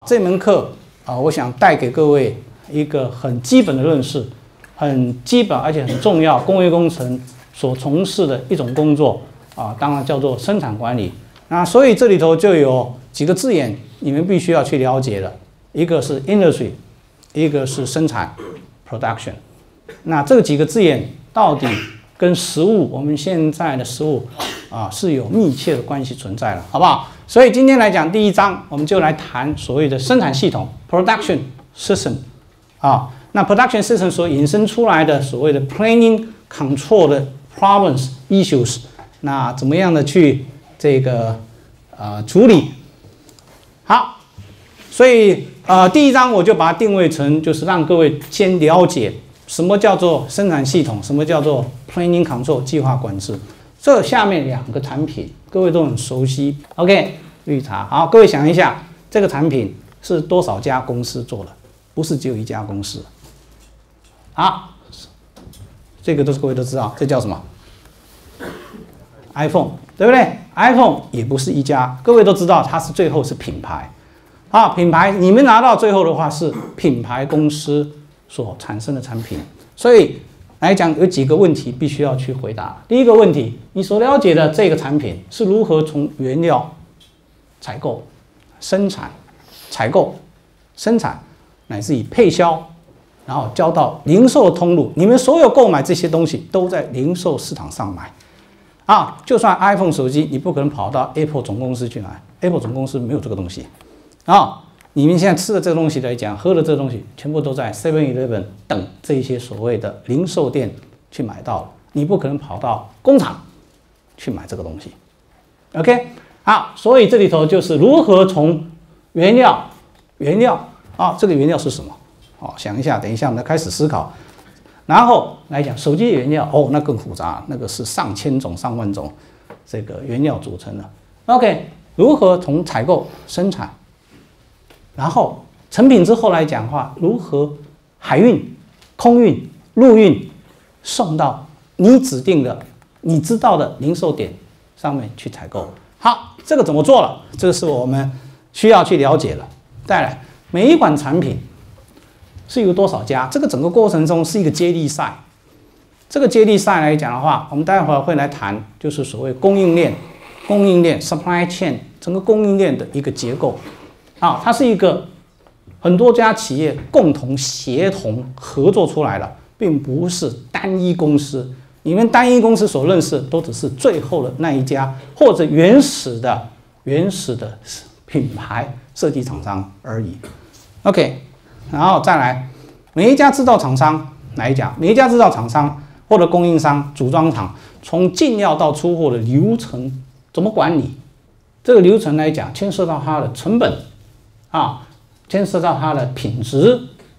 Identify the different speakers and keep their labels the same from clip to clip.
Speaker 1: 这门课我想带给各位一个很基本的认识，很基本而且很重要，工业工程所从事的一种工作当然叫做生产管理。那所以这里头就有几个字眼，你们必须要去了解的，一个是 industry， 一个是生产 production。那这几个字眼到底跟食物，我们现在的食物是有密切的关系存在的，好不好？所以今天来讲第一章，我们就来谈所谓的生产系统 production system 那 production system 所引申出来的所谓的 planning control 的 problems issues， 那怎么样的去这个处理？好，所以第一章我就把它定位成就是让各位先了解什么叫做生产系统，什么叫做 planning control 计划管制。这下面两个产品各位都很熟悉 ，OK， 绿茶。好，各位想一下，这个产品是多少家公司做的？不是只有一家公司。好，这个各位都知道，这叫什么 ？iPhone， 对不对 ？iPhone 也不是一家，各位都知道它是最后是品牌。品牌你们拿到最后的话是品牌公司所产生的产品，所以来讲有几个问题必须要去回答。第一个问题，你所了解的这个产品是如何从原料采购、生产、采购、生产，乃至于配销，然后交到零售通路。你们所有购买这些东西都在零售市场上买就算 iPhone 手机，你不可能跑到 Apple 总公司去买 ，Apple 总公司没有这个东西你们现在吃的这个东西来讲，喝的这个东西，全部都在 7-Eleven 等这些所谓的零售店去买到了，你不可能跑到工厂去买这个东西。OK， 好，所以这里头就是如何从原料这个原料是什么？想一下，等一下我们开始思考。然后来讲手机的原料，那更复杂，那个是上千种、上万种这个原料组成的。OK， 如何从采购、生产？然后成品之后来讲的话，如何海运、空运、陆运送到你指定的、你知道的零售点上面去采购？好，这个怎么做了？这个是我们需要去了解了。再来，每一款产品是由多少家？这个整个过程中是一个接力赛。这个接力赛来讲的话，我们待会儿会来谈，就是所谓供应链 supply chain 整个供应链的一个结构。它是一个很多家企业共同协同合作出来的，并不是单一公司。你们单一公司所认识都只是最后的那一家，或者原始的品牌设计厂商而已。OK， 然后再来，每一家制造厂商来讲，每一家制造厂商或者供应商、组装厂，从进料到出货的流程怎么管理？这个流程来讲，牵涉到它的成本。牵涉到它的品质，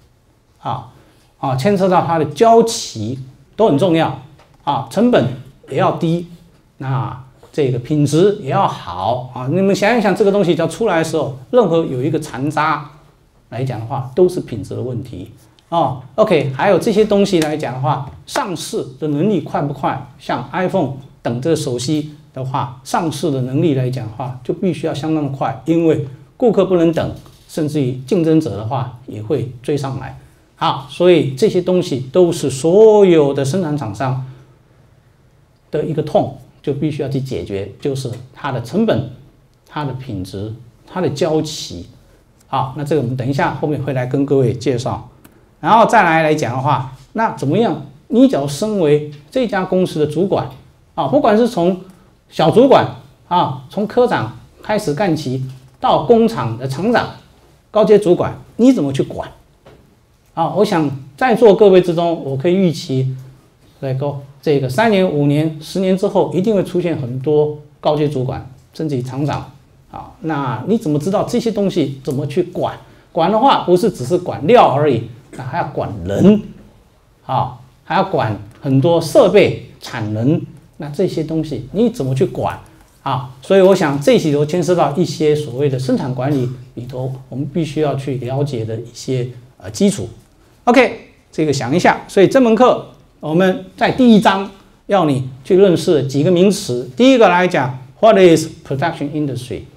Speaker 1: 牵涉到它的交期都很重要成本也要低，那这个品质也要好你们想一想，这个东西只要出来的时候，任何有一个残渣来讲的话，都是品质的问题OK， 还有这些东西来讲的话，上市的能力快不快？像 iPhone 等这个手机的话，上市的能力来讲的话，就必须要相当的快，因为顾客不能等，甚至于竞争者的话也会追上来。好，所以这些东西都是所有的生产厂商的一个痛，就必须要去解决，就是它的成本、它的品质、它的交期。好，那这个我们等一下后面会来跟各位介绍。然后再来讲的话，那怎么样？你只要身为这家公司的主管不管是从小主管从科长开始干起，到工厂的厂长、高阶主管，你怎么去管？我想在座各位之中，我可以预期，这个3年、5年、10年之后，一定会出现很多高阶主管，甚至于厂长。那你怎么知道这些东西怎么去管？管的话，不是只是管料而已，那还要管人，还要管很多设备、产能。那这些东西你怎么去管？所以我想这里头牵涉到一些所谓的生产管理里头，我们必须要去了解的一些基础。OK， 这个想一下。所以这门课我们在第一章要你去认识几个名词。第一个来讲 ，What is production industry？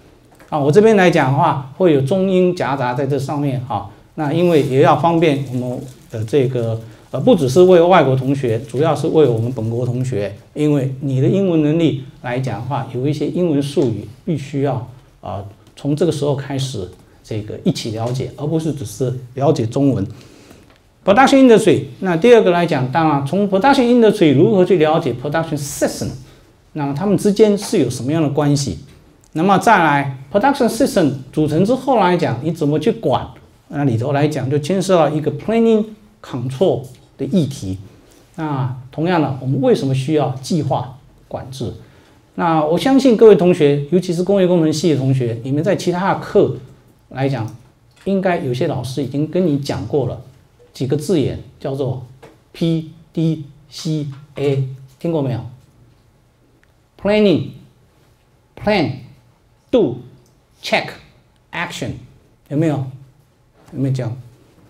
Speaker 1: 啊，我这边来讲的话，会有中英夹杂在这上面哈。那因为也要方便我们的这个不只是为外国同学，主要是为我们本国同学，因为你的英文能力来讲的话，有一些英文术语必须要从这个时候开始这个一起了解，而不是只是了解中文。Production industry， 那第二个来讲，当然从 production industry 如何去了解 production system， 那它们之间是有什么样的关系？那么再来 production system 组成之后来讲，你怎么去管？那里头来讲就牵涉到一个 planning control 的议题。那同样的，我们为什么需要计划管制？那我相信各位同学，尤其是工业工程系的同学，你们在其他的课来讲，应该有些老师已经跟你讲过了。几个字眼叫做 PDCA， 听过没有 ？Planning、Plan、Do、Check、Action， 有没有？有没有讲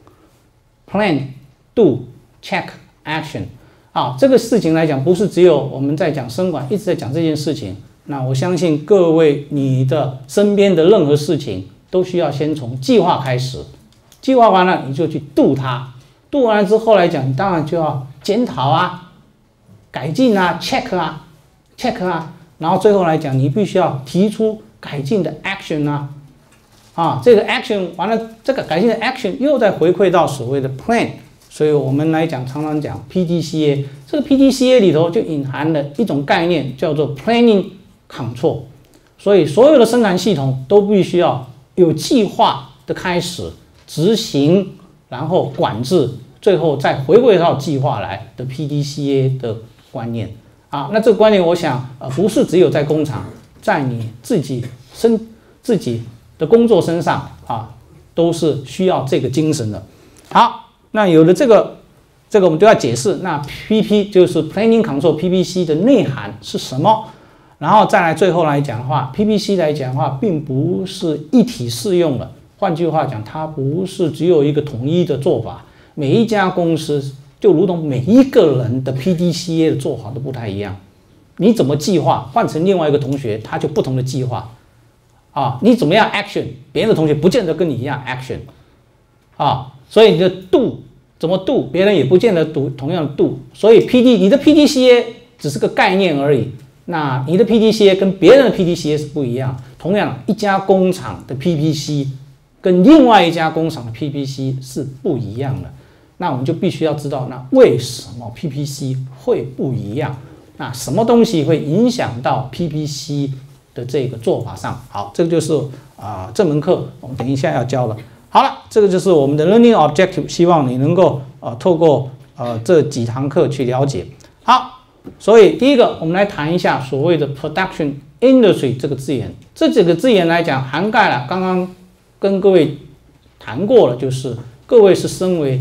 Speaker 1: ？Plan、Do、Check、Action。啊，这个事情来讲，不是只有我们在讲生管一直在讲这件事情。那我相信各位，你的身边的任何事情都需要先从计划开始，计划完了你就去 do 它。度完了之后来讲，你当然就要检讨啊、改进啊、check 啊、然后最后来讲，你必须要提出改进的 action 啊，这个 action 完了，这个改进的 action 又再回馈到所谓的 plan， 所以我们来讲常常讲 PDCA， 这个 PDCA 里头就隐含了一种概念叫做 planning control， 所以所有的生产系统都必须要有计划的开始执行。然后管制，最后再回归到计划来的 PDCA 的观念啊，那这个观念我想不是只有在工厂，在你自己的工作身上啊，都是需要这个精神的。好，那有了这个我们就要解释，那 PP 就是 Planning Control PPC 的内涵是什么？然后再来最后来讲的话 ，PPC 来讲的话，并不是一体适用的。换句话讲，它不是只有一个统一的做法，每一家公司就如同每一个人的 PDCA 的做法都不太一样。你怎么计划，换成另外一个同学，他就不同的计划啊。你怎么样 action， 别人的同学不见得跟你一样 action 啊。所以你的 do 怎么 do， 别人也不见得同样的 do。所以你的 PDCA 只是个概念而已。那你的 PDCA 跟别人的 PDCA 是不一样。同样，一家工厂的 PPC。跟另外一家工厂的 PPC 是不一样的，那我们就必须要知道，那为什么 PPC 会不一样？那什么东西会影响到 PPC 的这个做法上？好，这个就是这门课我们等一下要教了。好了，这个就是我们的 learning objective， 希望你能够透过这几堂课去了解。好，所以第一个我们来谈一下所谓的 production industry 这个字眼，这几个字眼来讲涵盖了刚刚。跟各位谈过了，就是各位是身为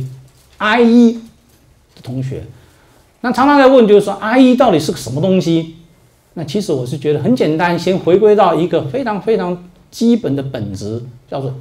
Speaker 1: IE 的同学，那常常在问，就是说 IE 到底是个什么东西？那其实我是觉得很简单，先回归到一个非常非常基本的本质，叫做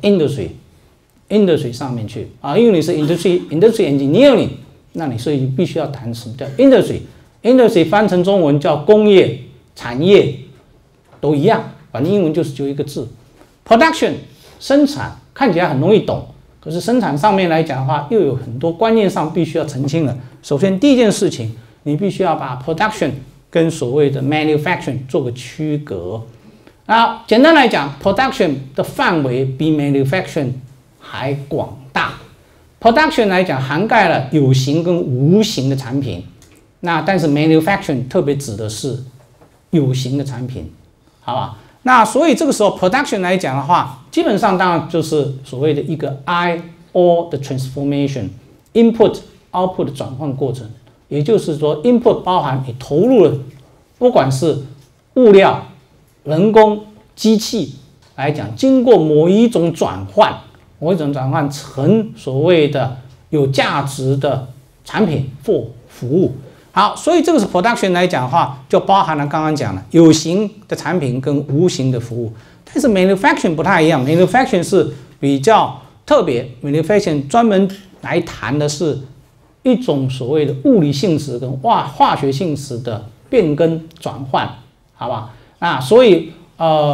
Speaker 1: industry 上面去啊，因为你是 industry engineering， 那你所以必须要谈什么叫 industry 翻成中文叫工业、产业都一样，反正英文就是一个字 production。生产看起来很容易懂，可是生产上面来讲的话，又有很多观念上必须要澄清的。首先，第一件事情，你必须要把 production 跟所谓的 manufacturing 做个区隔。那简单来讲 ，production 的范围比 manufacturing 还广大。production 来讲，涵盖了有形跟无形的产品，那但是 manufacturing 特别指的是有形的产品，好吧？那所以这个时候 production 来讲的话，基本上当然就是所谓的一个 I/O 的 transformation，input output 的转换过程。也就是说 ，input 包含你投入了，不管是物料、人工、机器来讲，经过某一种转换成所谓的有价值的产品或服务。好，所以这个是 production 来讲的话，就包含了刚刚讲的有形的产品跟无形的服务。但是 manufacturing 不太一样 ，manufacturing 是比较特别 ，manufacturing 专门来谈的是一种所谓的物理性质跟化学性质的变更转换，好吧？那所以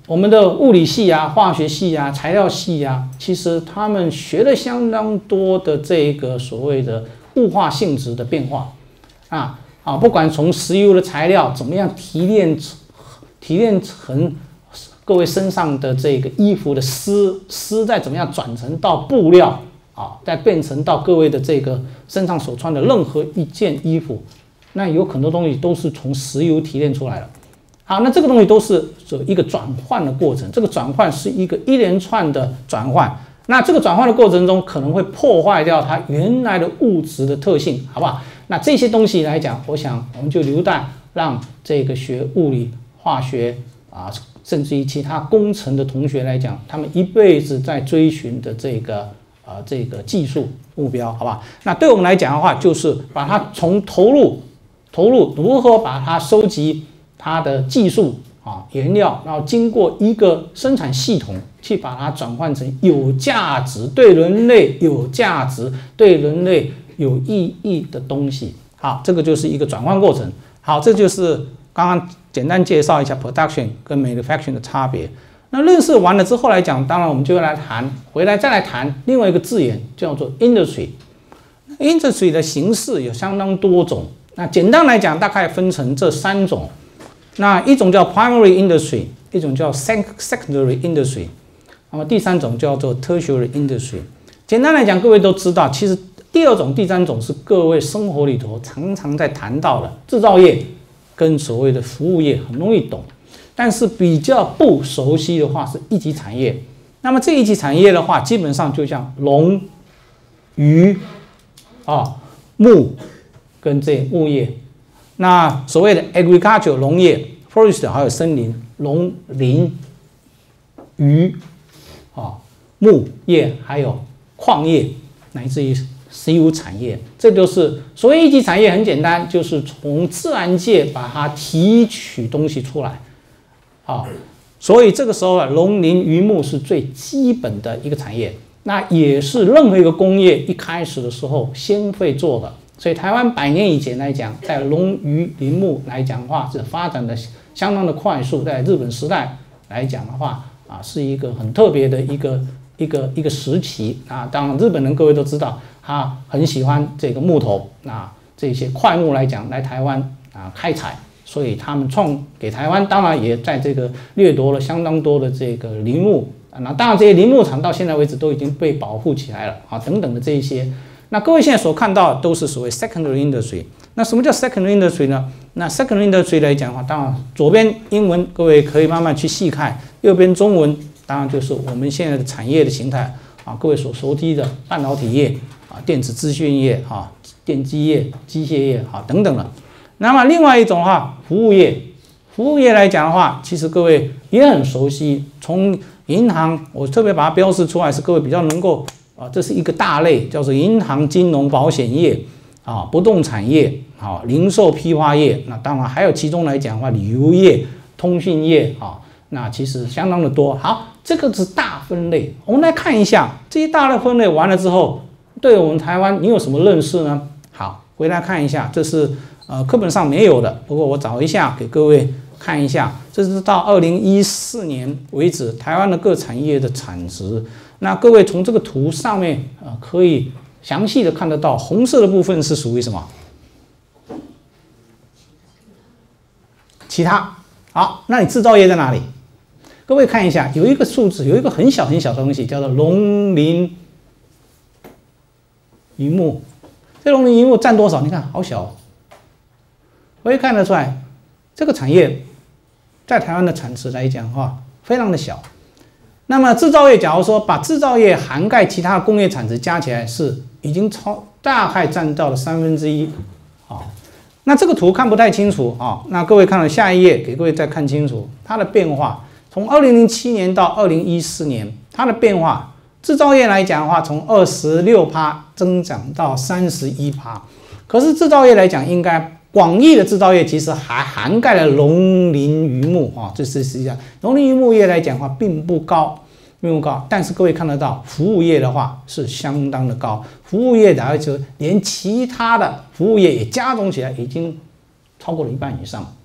Speaker 1: 我们的物理系啊、化学系啊、材料系啊，其实他们学了相当多的这个所谓的物化性质的变化不管从石油的材料怎么样提炼成各位身上的这个衣服的丝再怎么样转成到布料再变成到各位的这个身上所穿的任何一件衣服，那有很多东西都是从石油提炼出来的。好，那这个东西都是一个转换的过程，这个转换是一连串的转换。那这个转换的过程中可能会破坏掉它原来的物质的特性，好不好？那这些东西来讲，我想我们就留待让这个学物理、化学甚至于其他工程的同学来讲，他们一辈子在追寻的这个技术目标，好不好？那对我们来讲的话，就是把它从投入如何把它收集它的技术原料，然后经过一个生产系统去把它转换成有价值、对人类有价值、对人类有意义的东西。好，这个就是一个转换过程。好，这就是刚刚简单介绍一下 production 跟 manufacturing 的差别。那认识完了之后来讲，当然我们就要回来再来谈另外一个字眼，叫做 industry。industry 的形式有相当多种。那简单来讲，大概分成这3种。那一种叫 primary industry， 一种叫 secondary industry， 那么第3种叫做 tertiary industry。简单来讲，各位都知道，其实第2种、第3种是各位生活里头常常在谈到的制造业跟所谓的服务业，很容易懂。但是比较不熟悉的话是一级产业。那么这一级产业的话，基本上就像农、渔、牧跟这牧业。那所谓的 agriculture 农业 ，forest 还有森林、农林、渔、牧业，还有矿业，乃至于石油产业，这就是所谓一级产业。很简单，就是从自然界把它提取东西出来。所以这个时候农林渔牧是最基本的一个产业，那也是任何一个工业一开始的时候先会做的。所以台湾100年以前来讲，在农渔林牧来讲的话，是发展的相当的快速。在日本时代来讲的话，是一个很特别的一个时期当然日本人各位都知道，他很喜欢这个木头这些块木来讲，来台湾开采。所以他们给台湾，当然也在这个掠夺了相当多的这个林木。那当然这些林木场到现在为止都已经被保护起来了等等的这一些。那各位现在所看到的都是所谓 secondary industry。那什么叫 secondary industry 呢？那 secondary industry 来讲的话，当然左边英文各位可以慢慢去细看，右边中文当然就是我们现在的产业的形态各位所熟悉的半导体业电子资讯业电机业、机械业等等的。那么另外一种的话，服务业来讲的话，其实各位也很熟悉。从银行，我特别把它标示出来，是各位比较能够这是一个大类，叫做银行、金融、保险业不动产业零售批发业。那当然还有其中来讲的话，旅游业、通讯业那其实相当的多。好，这个是大分类。我们来看一下这些大的分类完了之后，对我们台湾你有什么认识呢？好，回来看一下，这是课本上没有的，不过我找一下给各位看一下。这是到2014年为止台湾的各产业的产值。那各位从这个图上面可以详细的看得到，红色的部分是属于什么？其他。好，那你制造业在哪里？各位看一下，有一个数字，有一个很小很小的东西，叫做农林渔牧。这农林渔牧占多少？你看好小我也看得出来，这个产业在台湾的产值来讲的话，非常的小。那么制造业，假如说把制造业涵盖其他工业产值加起来，是已经大概占到了1/3。那这个图看不太清楚那各位看了下一页，给各位再看清楚它的变化。从2007年到2014年，它的变化，制造业来讲的话，从26%增长到31%。可是制造业来讲，应该广义的制造业其实还涵盖了农林渔牧这是实际上农林渔牧业来讲的话并不高，但是各位看得到，服务业的话是相当的高。服务业的就连其他的服务业也加总起来，已经超过了1半以上。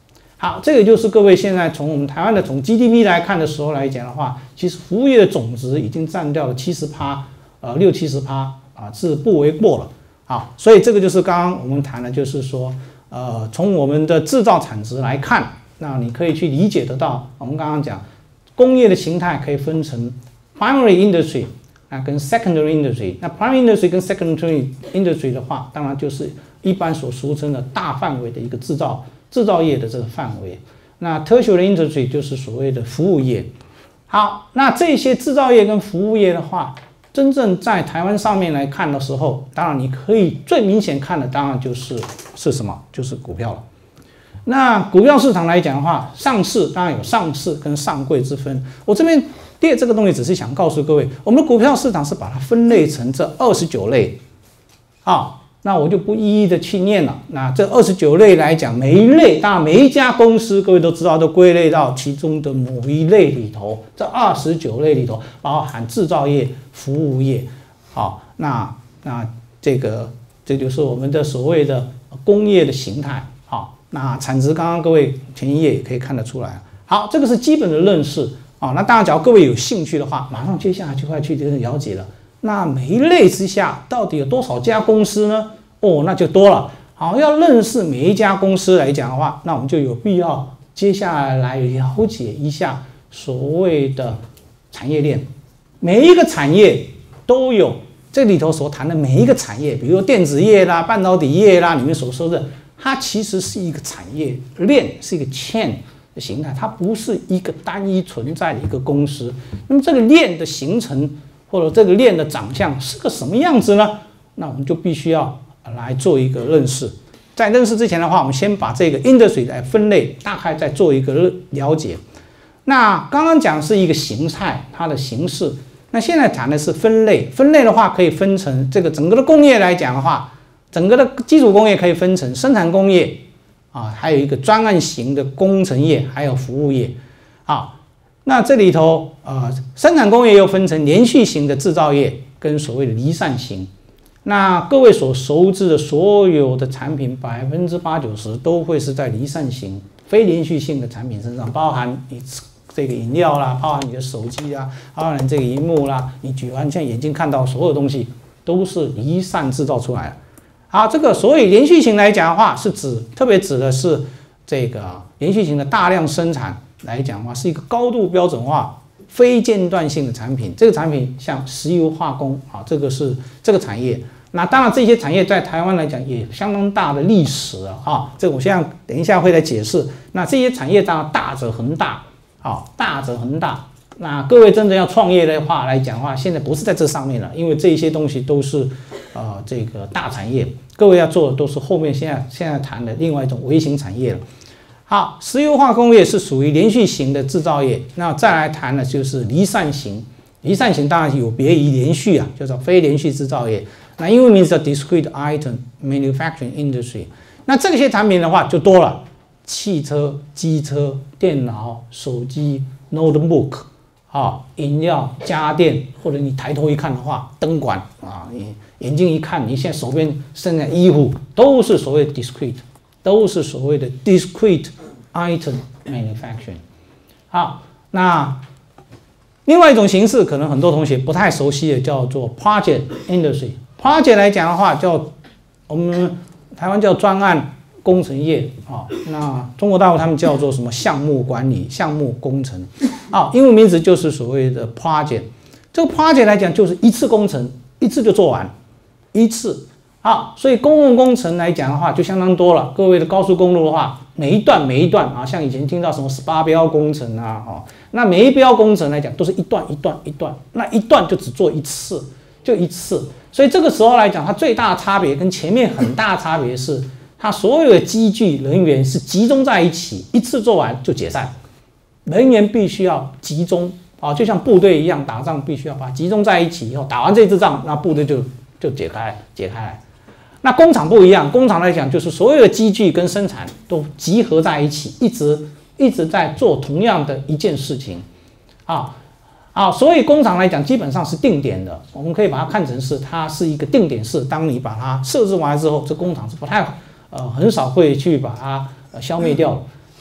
Speaker 1: 好，这个就是各位现在从我们台湾的从 GDP 来看的时候来讲的话，其实服务业的总值已经占掉了70%，六七十趴啊，是不为过了。好，所以这个就是刚刚我们谈的，就是说，从我们的制造产值来看，那你可以去理解得到，我们刚刚讲工业的形态可以分成 primary industry 啊跟 secondary industry。那 primary industry 跟 secondary industry 的话，当然就是一般所俗称的大范围的一个制造业的这个范围。那 tertiary industry 就是所谓的服务业。好，那这些制造业跟服务业的话，真正在台湾上面来看的时候，当然你可以最明显看的，当然是什么？就是股票了。那股票市场来讲的话，上市当然有上市跟上柜之分。我这边列这个东西，只是想告诉各位，我们的股票市场是把它分类成这29类。好，那我就不一一的去念了。那这29类来讲，每一类当然每一家公司，各位都知道，都归类到其中的某一类里头。这29类里头包含制造业、服务业。好，那这就是我们的所谓的工业的形态。好，那产值刚刚各位前一页也可以看得出来。好，这个是基本的认识。好，那当然，假如各位有兴趣的话，马上接下来就会去了解了。那每一类之下到底有多少家公司呢？哦，那就多了。好，要认识每一家公司来讲的话，那我们就有必要接下来了解一下所谓的产业链。每一个产业都有这里头所谈的每一个产业，比如说电子业啦、半导体业啦，里面所说的，它其实是一个产业链，是一个 chain 的形态，它不是一个单一存在的一个公司。那么这个链的形成，或者这个链的长相是个什么样子呢？那我们就必须要来做一个认识。在认识之前的话，我们先把这个 industry 来分类，大概再做一个了解。那刚刚讲是一个形态，它的形式。那现在谈的是分类。分类的话，可以分成这个整个的工业来讲的话，整个的基础工业可以分成生产工业啊，还有一个专案型的工程业，还有服务业。好。那这里头生产工业又分成连续型的制造业跟所谓的离散型。那各位所熟知的所有的产品，80%-90%都会是在离散型、非连续性的产品身上，包含你这个饮料啦，包含你的手机啦，包含这个萤幕啦，你举完现在眼睛看到所有东西都是离散制造出来的。好，这个所谓连续型来讲的话，是特别指的是这个连续型的大量生产。来讲的话，是一个高度标准化、非间断性的产品。这个产品像石油化工啊，这个是这个产业。那当然，这些产业在台湾来讲也相当大的历史啊。这个我现在等一下会来解释。那这些产业当然大者恒大，大者恒大。那各位真的要创业的话来讲的话，现在不是在这上面了，因为这些东西都是这个大产业。各位要做的都是后面现在谈的另外一种微型产业了。好，石油化工业是属于连续型的制造业。那再来谈的就是离散型。离散型当然有别于连续啊，叫做非连续制造业。那英文名字叫 discrete item manufacturing industry。那这些产品的话就多了，汽车、机车、电脑、手机、notebook 饮料、家电，或者你抬头一看的话，灯管啊，你眼睛一看，你现在手边剩下衣服都是所谓的 discrete。都是所谓的 discrete item manufacturing。好，那另外一种形式，可能很多同学不太熟悉的，叫做 project industry。project 来讲的话，叫我们台湾叫专案工程业啊，那中国大陆他们叫做什么项目管理、项目工程啊，英文名字就是所谓的 project。这个 project 来讲，就是一次工程，一次就做完，一次。好，所以公共工程来讲的话，就相当多了。各位的高速公路的话，每一段啊，像以前听到什么18标工程啊，那每一标工程来讲，都是一段，那一段就只做一次，就一次。所以这个时候来讲，它最大的差别跟前面很大的差别是，它所有的机具人员是集中在一起，一次做完就解散，人员必须要集中啊，就像部队一样，打仗必须要把它集中在一起以后，打完这支仗，那部队就解开来。那工厂不一样，工厂来讲就是所有的机具跟生产都集合在一起，一直在做同样的一件事情，所以工厂来讲基本上是定点的，我们可以把它看成是它是一个定点式。当你把它设置完之后，这工厂是不太很少会去把它消灭掉。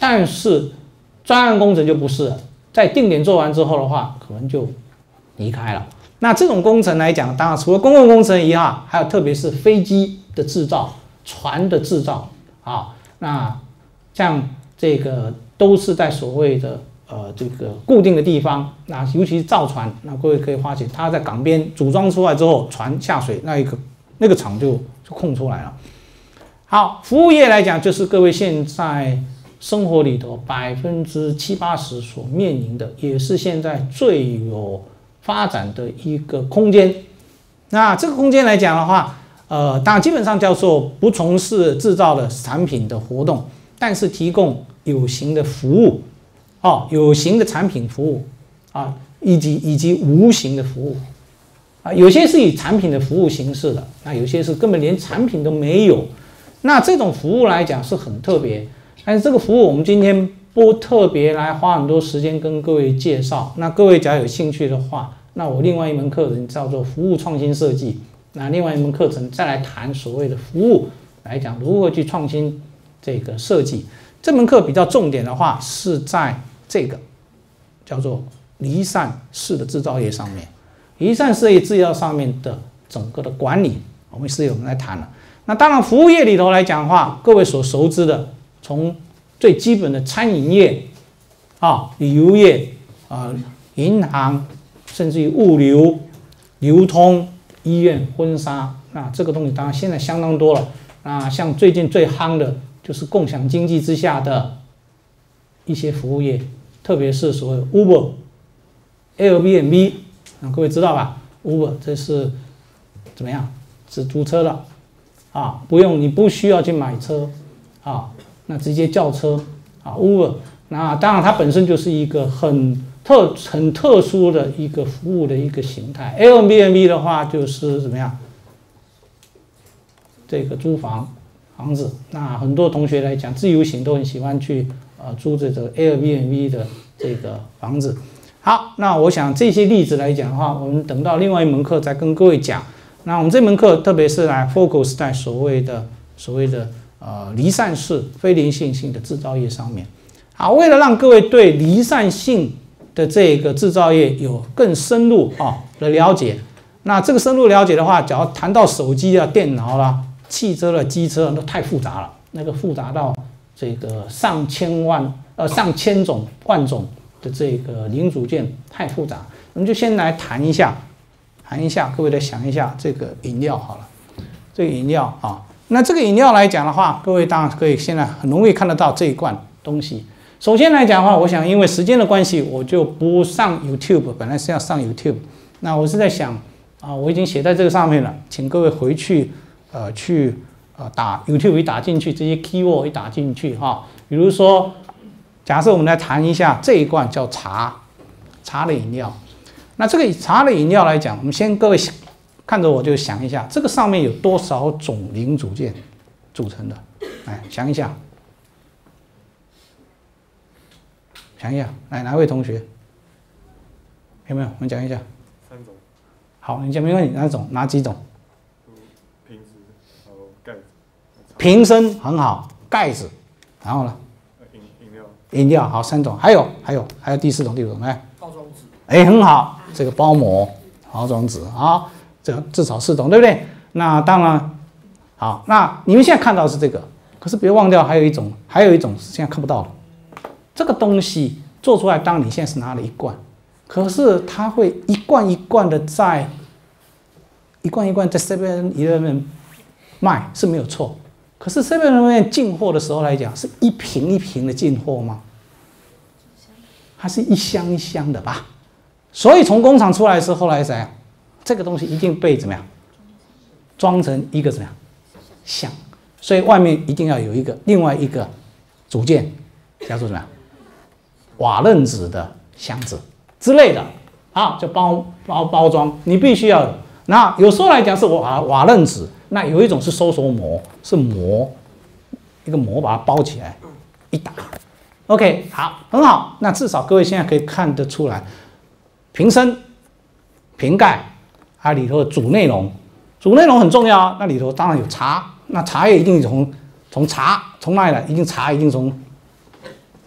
Speaker 1: 但是专案工程就不是了，在定点做完之后的话，可能就离开了。那这种工程来讲，当然除了公共工程以外，还有特别是飞机的制造、船的制造啊，那像这个都是在所谓的这个固定的地方，那尤其是造船，那各位可以发现，它在港边组装出来之后，船下水那个厂就空出来了。好，服务业来讲，就是各位现在生活里头70%-80%所面临的，也是现在最有发展的一个空间。那这个空间来讲的话，当然基本上叫做不从事制造的产品的活动，但是提供有形的服务，有形的产品服务啊，以及无形的服务啊，有些是以产品的服务形式的，那有些是根本连产品都没有。那这种服务来讲是很特别，但是这个服务我们今天不特别来花很多时间跟各位介绍。那各位假如有兴趣的话，那我另外一门课程叫做服务创新设计，那另外一门课程再来谈所谓的服务来讲如何去创新这个设计。这门课比较重点的话是在这个叫做离散式的制造业上面，离散式制造上面的整个的管理，我们来谈了。那当然，服务业里头来讲的话，各位所熟知的，从最基本的餐饮业旅游业银行，甚至于物流、流通、医院、婚纱，那这个东西当然现在相当多了。那像最近最夯的就是共享经济之下的一些服务业，特别是所谓 Uber、Airbnb， 那各位知道吧 ？Uber 这是怎么样？只租车的。你不需要去买车那直接叫车Uber， 那当然它本身就是一个很特殊的一个服务的一个形态。Airbnb 的话就是怎么样？这个租房子，那很多同学来讲，自由行都很喜欢去租这个 Airbnb 的这个房子。好，那我想这些例子来讲的话，我们等到另外一门课再跟各位讲。那我们这门课特别是来 focus 在所谓的离散式、非连线性的制造业上面。好，为了让各位对离散性的这个制造业有更深入的了解，那这个深入了解的话，只要谈到手机电脑啦、汽车啦、机车都太复杂了，那个复杂到这个上千种万种的这个零组件太复杂，我们就先来谈一下，各位来想一下这个饮料好了。这个饮料那这个饮料来讲的话，各位当然可以现在很容易看得到这一罐东西。首先来讲的话，我想因为时间的关系，我就不上 YouTube， 本来是要上 YouTube， 那我是在想我已经写在这个上面了，请各位回去打 YouTube 一打进去，这些 keyword 一打进去比如说，假设我们来谈一下这一罐叫茶的饮料。那这个茶的饮料来讲，我们先各位看着我就想一下，这个上面有多少种零组件组成的？来想一下，来哪位同学有没有？我们讲一下。
Speaker 2: 3种。
Speaker 1: 好，你讲没问题，哪几种？
Speaker 2: 瓶子，还有盖子。
Speaker 1: 瓶身很好，盖子，然后呢？饮料好3种，还有第4种，来。
Speaker 2: 包装纸。
Speaker 1: 很好，这个包膜、包装纸这至少4种，对不对？那当然好，那你们现在看到是这个，可是别忘掉还有一种现在看不到的。这个东西做出来，当然你现在是拿了一罐，可是它会一罐一罐在 7-Eleven 卖是没有错，可是 7-Eleven 进货的时候来讲，是一瓶一瓶的进货吗？它是一箱一箱的吧？所以从工厂出来的时候来怎样？这个东西一定被怎么样装成一个怎么样箱，所以外面一定要有另外一个组件，叫做怎么样瓦楞纸的箱子之类的就包装，你必须要有。那有时候来讲是瓦楞纸，那有一种是收缩膜，是一个膜把它包起来一打。OK， 好，很好。那至少各位现在可以看得出来，瓶身、瓶盖，它里头的主内容很重要那里头当然有茶，那茶叶一定从哪里来？茶一定从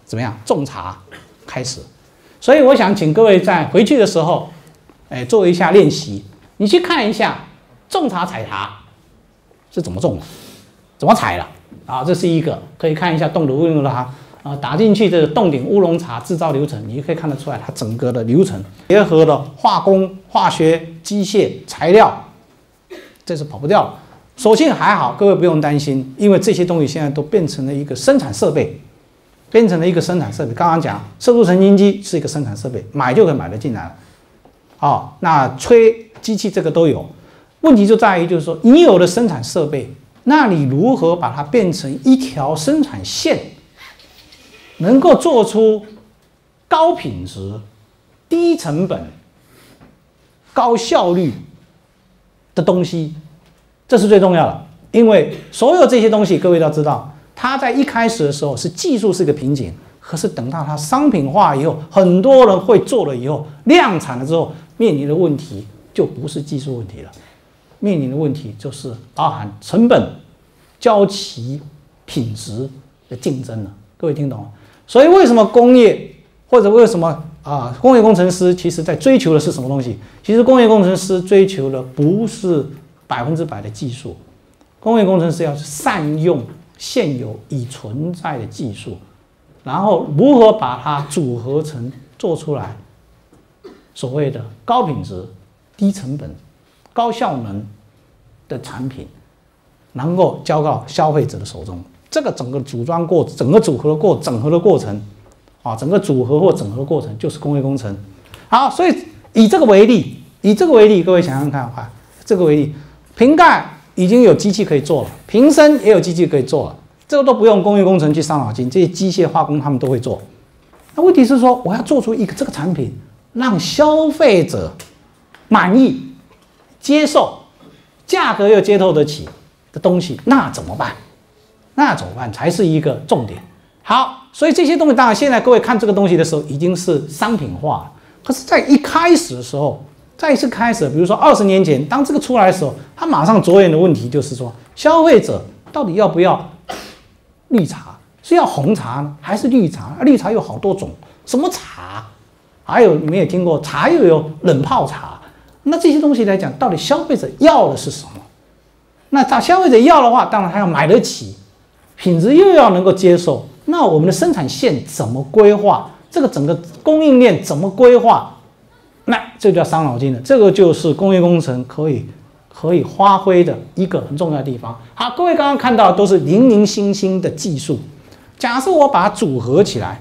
Speaker 1: 怎么样种茶开始。所以我想请各位在回去的时候，做一下练习，你去看一下种茶采茶是怎么种的，怎么采的啊？这是一个可以看一下冻顶乌龙茶啊，打进去的冻顶乌龙茶制造流程，你就可以看得出来它整个的流程，结合了化工、化学、机械、材料，这是跑不掉了。所幸还好，各位不用担心，因为这些东西现在都变成了一个生产设备，变成了一个生产设备。刚刚讲射出成型机是一个生产设备，买就可以买得进来了。哦，那吹机器这个都有，问题就在于就是说，你有了生产设备，那你如何把它变成一条生产线，能够做出高品质、低成本、高效率的东西？这是最重要的，因为所有这些东西，各位都要知道，它在一开始的时候是技术是个瓶颈，可是等到它商品化以后，很多人会做了以后，量产了之后，面临的问题就不是技术问题了，面临的问题就是包含成本、交期、品质的竞争了。各位听懂吗？所以为什么工业或者为什么工业工程师其实在追求的是什么东西？其实工业工程师追求的不是100%的技术，工业工程师要善用现有已存在的技术，然后如何把它组合成做出来所谓的高品质、低成本、高效能的产品，能够交到消费者的手中。这个整个组装过、整个组合的整合的过程，整个组合或整合的过程就是工业工程。好，所以以这个为例，各位想想看哈，这个为例。瓶盖已经有机器可以做了，瓶身也有机器可以做了，这个都不用工业工程去伤脑筋，这些机械化工他们都会做。那问题是说，我要做出一个这个产品，让消费者满意、接受，价格又接受得起的东西，那怎么办？那怎么办才是一个重点。好，所以这些东西当然现在各位看这个东西的时候已经是商品化了，可是，在一开始的时候。再一次开始，比如说20年前，当这个出来的时候，他马上着眼的问题就是说，消费者到底要不要绿茶？是要红茶呢，还是绿茶？绿茶有好多种，什么茶？还有你们也听过，茶又有冷泡茶。那这些东西来讲，到底消费者要的是什么？那他消费者要的话，当然他要买得起，品质又要能够接受。那我们的生产线怎么规划？这个整个供应链怎么规划？那这就要伤脑筋了，这个就是工业工程可以发挥的一个很重要的地方。好，各位刚刚看到的都是零零星星的技术，假设我把它组合起来，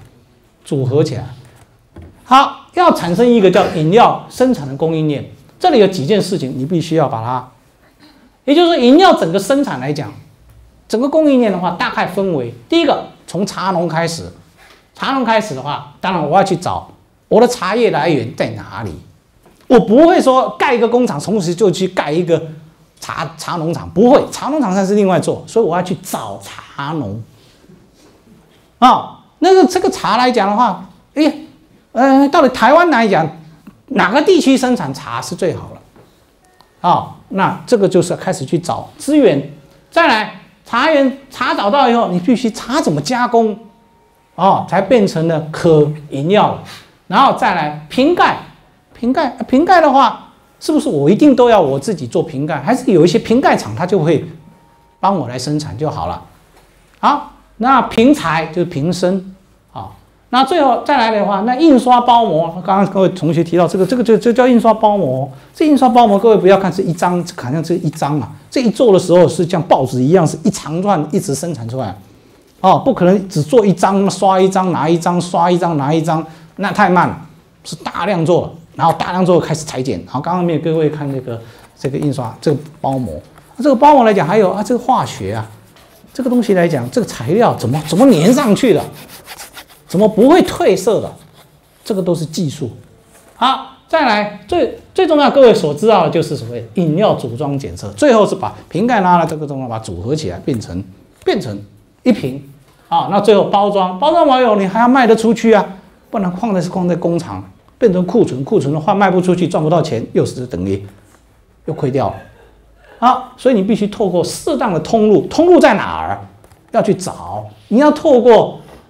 Speaker 1: 好，要产生一个叫饮料生产的供应链，这里有几件事情你必须要把它，也就是说饮料整个生产来讲，整个供应链的话，大概分为第一个从茶农开始，的话，当然我要去找。我的茶叶来源在哪里？我不会说盖一个工厂，同时就去盖一个茶农场，不会，茶农场才是另外做，所以我要去找茶农。这个茶来讲的话，到底台湾来讲，哪个地区生产茶是最好的？那这个就是开始去找资源，再来茶找到以后，你必须茶怎么加工，才变成了可饮料了。然后再来瓶盖的话，是不是我一定都要我自己做瓶盖？还是有一些瓶盖厂它就会帮我来生产就好了？好，那瓶材就是瓶身，那最后再来的话，那印刷包膜，刚刚各位同学提到这个就叫印刷包膜。这印刷包膜各位不要看是一张，好像是一张嘛，这一做的时候是像报纸一样，是一长串一直生产出来，不可能只做一张，刷一张拿一张，刷一张拿一张。那太慢了，是大量做了，然后大量做开始裁剪。好，刚刚没有各位看这个印刷这个包膜，这个包膜来讲还有这个化学这个东西来讲，这个材料怎么粘上去的，怎么不会褪色的，这个都是技术。好，再来最重要，各位所知道的就是所谓饮料组装检测，最后是把瓶盖拿了这个东西把它组合起来变成一瓶。那最后包装完以后你还要卖得出去啊。不然放在工厂变成库存的话卖不出去，赚不到钱，又是等于又亏掉了。好，所以你必须透过适当的通路在哪儿要去找，你要透过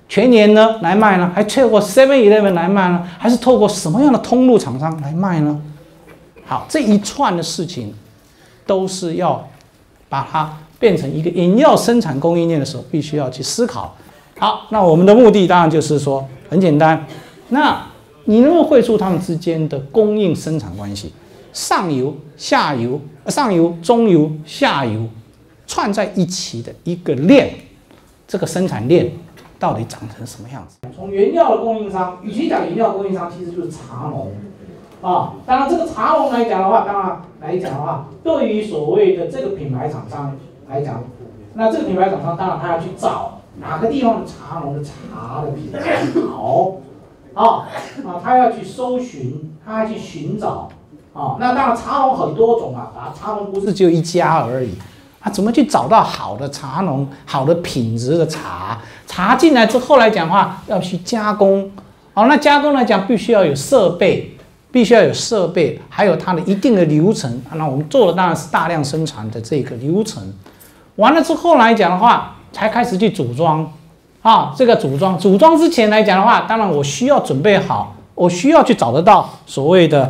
Speaker 1: 全年呢来卖呢，还透过 7-Eleven 来卖呢，还是透过什么样的通路厂商来卖呢？好，这一串的事情都是要把它变成一个饮料生产供应链的时候，必须要去思考。好，那我们的目的当然就是说很简单，那你能不能绘出它们之间的供应生产关系？上游、下游、上游、中游、下游串在一起的一个链，这个生产链到底长成什么样子？从原料的供应商，与其讲原料供应商，其实就是茶农啊。当然，这个茶农来讲的话，对于所谓的这个品牌厂商来讲，那这个品牌厂商当然他要去找哪个地方的茶农的茶的品质好，他要去搜寻，他要去寻找。那当然茶农很多种茶农不是只有一家而已。怎么去找到好的茶农、好的品质的茶？茶进来之后来讲的话，要去加工。那加工来讲，必须要有设备，还有它的一定的流程。那我们做的当然是大量生产的这个流程。完了之后来讲的话，才开始去组装。这个组装之前来讲的话，当然我需要准备好，我需要去找得到所谓的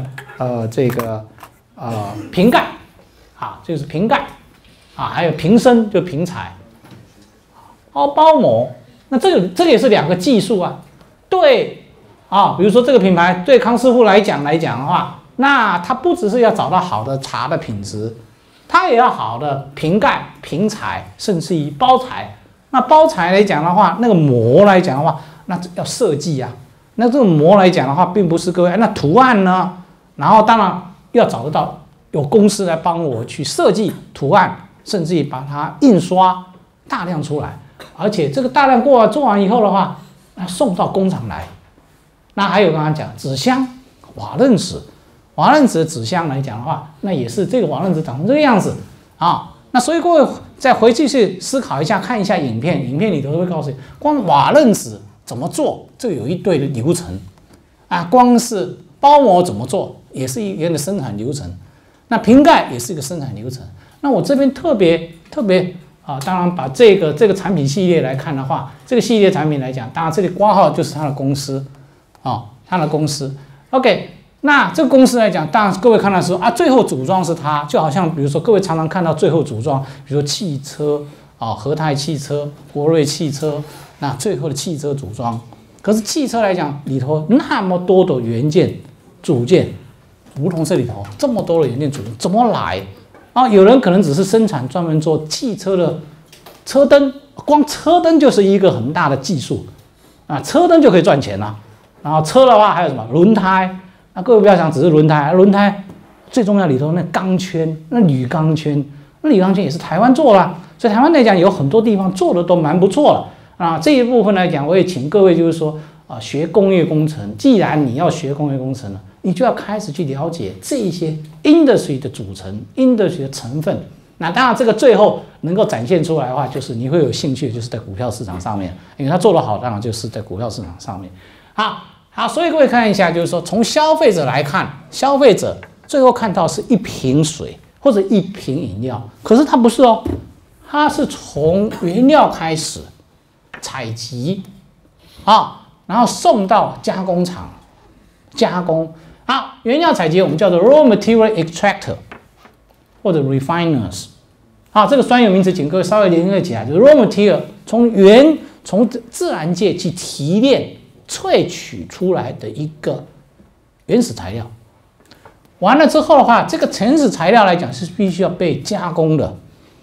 Speaker 1: 瓶盖，就是瓶盖。还有瓶身，就瓶材，包膜，那这个也是两个技术啊。对，比如说这个品牌对康师傅来讲的话，那它不只是要找到好的茶的品质，它也要好的瓶盖、瓶材，甚至于包材。那包材来讲的话，那个膜来讲的话，那要设计啊。那这种膜来讲的话，并不是各位，那图案呢？然后当然要找得到有公司来帮我去设计图案。甚至于把它印刷大量出来，而且这个大量做完以后的话，那送到工厂来。那还有刚刚讲纸箱、瓦楞纸的纸箱来讲的话，那也是这个瓦楞纸长成这个样子那所以各位再回去去思考一下，看一下影片里头都会告诉你，光瓦楞纸怎么做，这有一堆的流程光是包膜怎么做，也是一个的生产流程。那瓶盖也是一个生产流程。那我这边特别当然把这个产品系列来看的话，这个系列产品来讲，当然这里括号就是它的公司它的公司。OK， 那这个公司来讲，当然各位看到说最后组装是它，就好像比如说各位常常看到最后组装，比如说汽车和泰汽车、国瑞汽车，那最后的汽车组装。可是汽车来讲里头那么多的元件组件，如同这里头这么多的元件组件怎么来？有人可能只是生产专门做汽车的车灯，光车灯就是一个很大的技术车灯就可以赚钱了。然后车的话还有什么轮胎？那各位不要想只是轮胎最重要里头那钢圈、那铝钢圈也是台湾做了，所以台湾来讲有很多地方做的都蛮不错了这一部分来讲，我也请各位就是说学工业工程，既然你要学工业工程了，你就要开始去了解这一些 industry 的组成 ，industry 的成分。那当然，这个最后能够展现出来的话，就是你会有兴趣，就是在股票市场上面，因为它做得好，当然就是在股票市场上面。好，所以各位看一下，就是说从消费者来看，消费者最后看到是一瓶水或者一瓶饮料，可是它不是它是从原料开始采集然后送到加工厂加工。原料采集我们叫做 raw material extractor 或者 refiners。这个专有名词，请各位稍微联系起来，就是 raw material 从自然界去提炼萃取出来的一个原始材料。完了之后的话，这个原始材料来讲是必须要被加工的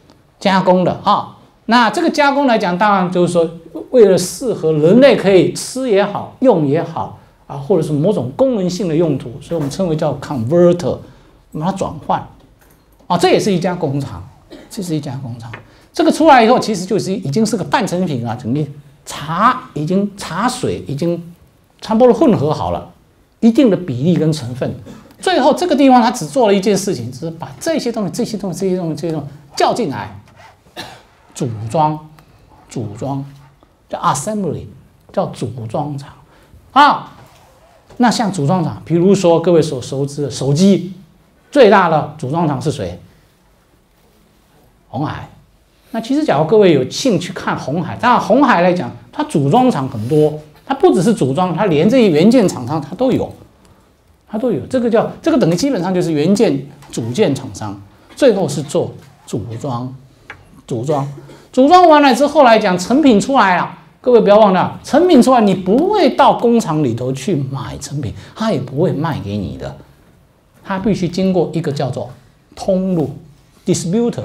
Speaker 1: 那这个加工来讲，当然就是说为了适合人类可以吃也好，用也好或者是某种功能性的用途，所以我们称为叫 converter， 把它转换这也是一家工厂，这个出来以后，其实就是已经是个半成品整个茶水已经差不多混合好了，一定的比例跟成分。最后这个地方它只做了一件事情，只是把这些东西叫进来，组装叫 assembly， 叫组装厂那像组装厂，比如说各位所熟知的手机，最大的组装厂是谁？鸿海那其实假如各位有兴趣看鸿海，当然鸿海来讲，它组装厂很多，它不只是组装，它连这些元件厂商它都有，这个等于基本上就是元件组件厂商，最后是做组装完了之后来讲，成品出来了。各位不要忘了，成品出来你不会到工厂里头去买成品，它也不会卖给你的，它必须经过一个叫做通路 distributor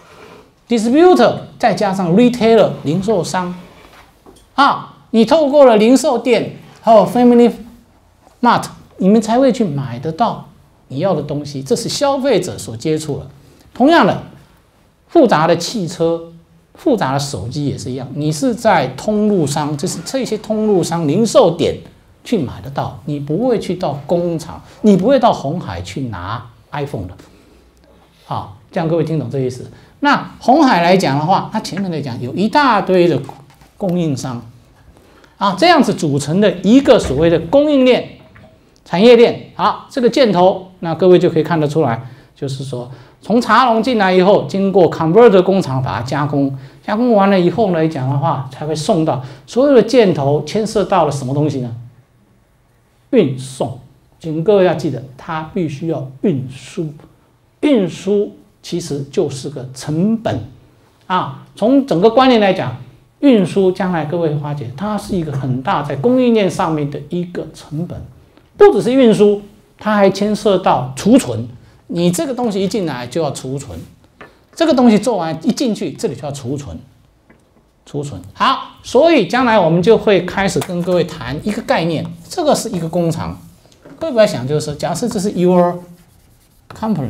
Speaker 1: 再加上 retailer 零售商啊，你透过了零售店还有 Family Mart， 你们才会去买得到你要的东西，这是消费者所接触的。同样的，复杂的汽车。复杂的手机也是一样，你是在通路商，就是这些通路商、零售点去买得到，你不会去到工厂，你不会到鸿海去拿 iPhone 的。好，这样各位听懂这意思？那鸿海来讲的话，它前面来讲有一大堆的供应商啊，这样子组成的一个所谓的供应链、产业链。好，这个箭头，那各位就可以看得出来，就是说。从茶农进来以后，经过 converter 工厂把它加工完了以后来讲的话，才会送到所有的箭头牵涉到了什么东西呢？运送，请各位要记得，它必须要运输，运输其实就是个成本啊。从整个观念来讲，运输将来各位会发觉，它是一个很大在供应链上面的一个成本，不只是运输，它还牵涉到储存。你这个东西一进来就要储存，这个东西做完一进去，这里就要储存。好，所以将来我们就会开始跟各位谈一个概念，这个是一个工厂。各位不要想，就是假设这是 your company，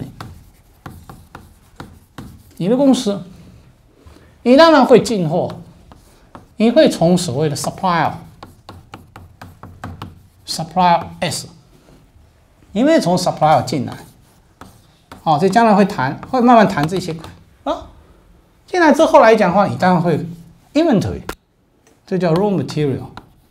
Speaker 1: 你的公司，你当然会进货，你会从所谓的 supplier S， 你会从 supplier 进来。好，所以将来会慢慢谈这些啊。进来之后来讲的话，你当然会 inventory， 这叫 raw material，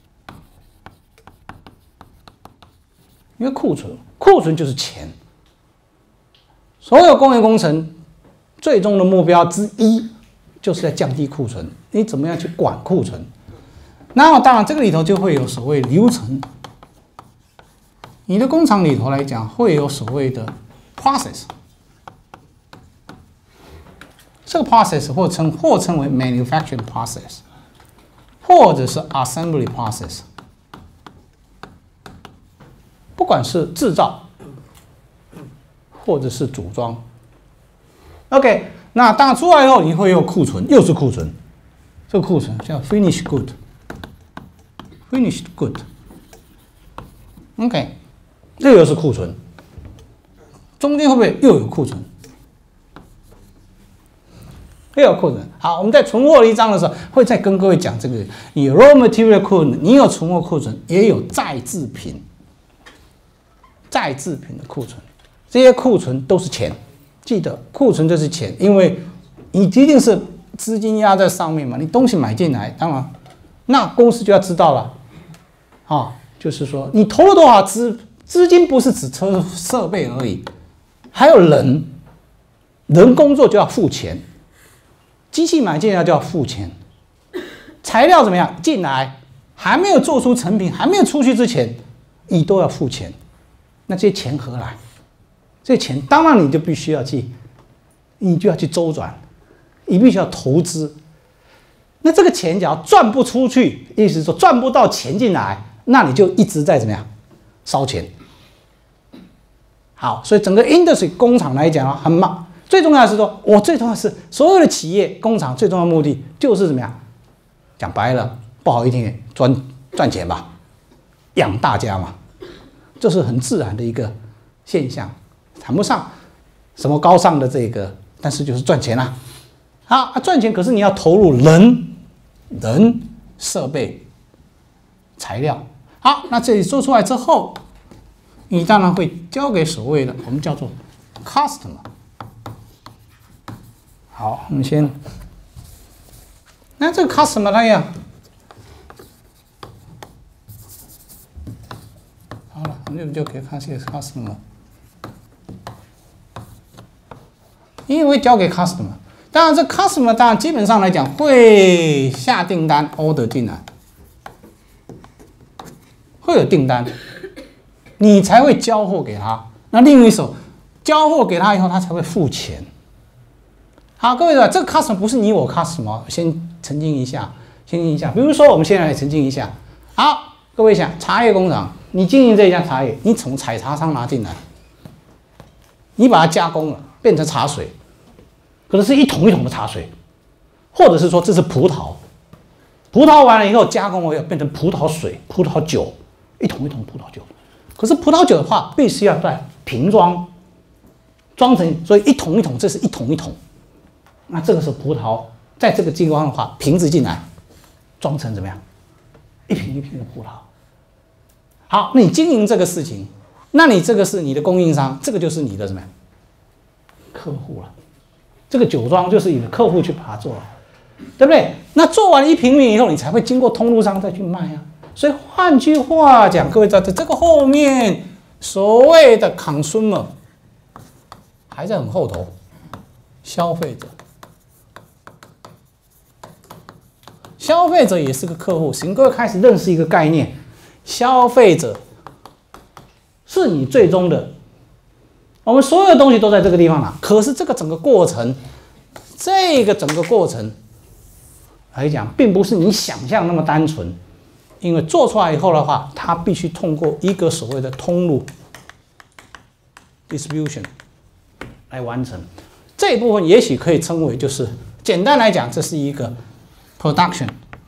Speaker 1: 因为库存就是钱。所有工业工程最终的目标之一，就是在降低库存。你怎么样去管库存？那么当然，这个里头就会有所谓流程。你的工厂里头来讲，会有所谓的 process。这个 process 或称为 manufacturing process， 或者是 assembly process， 不管是制造或者是组装。OK， 那当然出来以后，你会有库存，又是库存，这个库存叫 finished good。OK， 这又是库存，中间会不会又有库存？又有库存。好，我们在存货的一章的时候，会再跟各位讲这个。你有 raw material 库存，你有存货库存，也有再制品的库存。这些库存都是钱，记得库存就是钱，因为你一定是资金压在上面嘛。你东西买进来，当然，那公司就要知道了，啊，就是说你投了多少资金，不是只设备而已，还有人工作就要付钱。机器买进来就要付钱，材料怎么样进来，还没有做出成品，还没有出去之前，你都要付钱。那这些钱何来？这些钱当然你就必须要去周转，你必须要投资。那这个钱只要赚不出去，意思是说赚不到钱进来，那你就一直在怎么样烧钱。好，所以整个 industry 工厂来讲啊，很忙。最重要的是说，最重要的是所有的企业工厂最重要的目的就是怎么样？讲白了，不好一点，赚钱吧，养大家嘛，这是很自然的一个现象，谈不上什么高尚的这个，但是就是赚钱啦。好，赚钱可是你要投入人、设备、材料。好，那这里做出来之后，你当然会交给所谓的我们叫做 customer。好，我们先，那这个 customer 它呀，好了，我们就可以看这个 customer， 因为会交给 customer， 当然，这 customer 当然基本上来讲会下订单 order 进来，会有订单，你才会交货给他。那另一手交货给他以后，他才会付钱。好，各位的这个 customer 不是你我 customer， 先澄清一下，比如说，我们现在来澄清一下。好，各位想，茶叶工厂，你经营这一家茶叶，你从采茶商拿进来，你把它加工了，变成茶水。可能是一桶一桶的茶水，或者是说这是葡萄，葡萄完了以后加工完以后变成葡萄水、葡萄酒，一桶一桶葡萄酒。可是葡萄酒的话，必须要在瓶装，装成，所以一桶一桶，这是一桶一桶。那这个是葡萄，在这个地方的话，瓶子进来，装成怎么样？一瓶一瓶的葡萄。好，那你经营这个事情，那你这个是你的供应商，这个就是你的什么呀？客户了。这个酒庄就是你的客户去把它做了，对不对？那做完一瓶以后，你才会经过通路商再去卖啊。所以换句话讲，各位知道这个后面所谓的 consumer 还在很后头，消费者，消费者也是个客户。请各位开始认识一个概念，消费者是你最终的。我们所有的东西都在这个地方了，可是这个整个过程，来讲，并不是你想象那么单纯，因为做出来以后的话，它必须通过一个所谓的通路 distribution 来完成。这一部分也许可以称为，就是简单来讲，这是一个 production，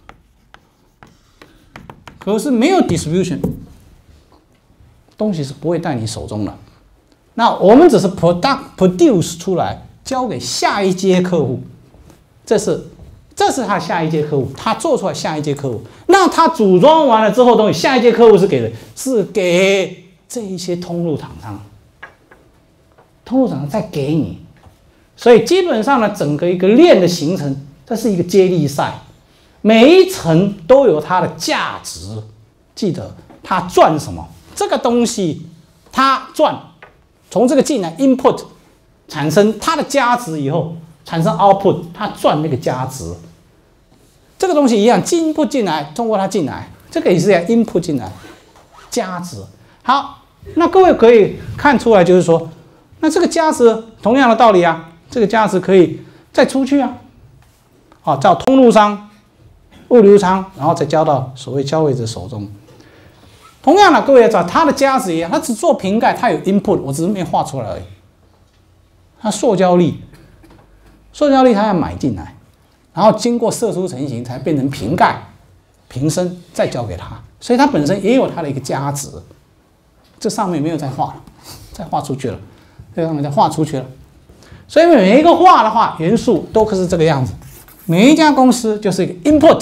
Speaker 1: 可是没有 distribution， 东西是不会在你手中的。那我们只是 produce 出来，交给下一阶客户，这是他下一阶客户，他做出来下一阶客户。那他组装完了之后，东西下一阶客户是给这一些通路厂商，通路厂商再给你。所以基本上呢，整个一个链的形成，这是一个接力赛，每一层都有它的价值。记得它赚什么，这个东西它赚。从这个进来 input 产生它的价值以后，产生 output， 它赚那个价值。这个东西一样 ，input 进来，通过它进来，这个也是一样 input 进来，价值。好，那各位可以看出来，就是说，那这个价值同样的道理啊，这个价值可以再出去啊，好，到通路商、物流商，然后再交到所谓消费者手中。同样的，各位要知道它的价值一样，它只做瓶盖，它有 input， 我只是没画出来而已。它塑胶粒它要买进来，然后经过射出成型才变成瓶盖、瓶身，再交给它，所以它本身也有它的一个价值。这上面没有再画了，再画出去了，这上面再画出去了。所以每一个画的话，元素都是这个样子。每一家公司就是一个